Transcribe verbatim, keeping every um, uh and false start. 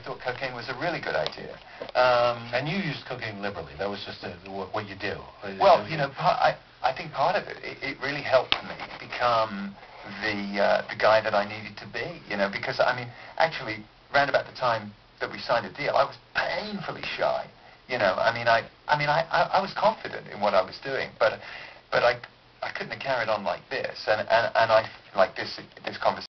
thought cocaine was a really good idea. Um, and you used cocaine liberally. That was just a, what, what you do. Well, you know, part, I, I think part of it, it, it really helped me become the uh, the guy that I needed to be, you know, because, I mean, actually, round about the time that we signed a deal, I was painfully shy, you know. I mean, I, I mean, I, I, I was confident in what I was doing, but, but I, I couldn't have carried on like this, and, and, and I, like this, this conversation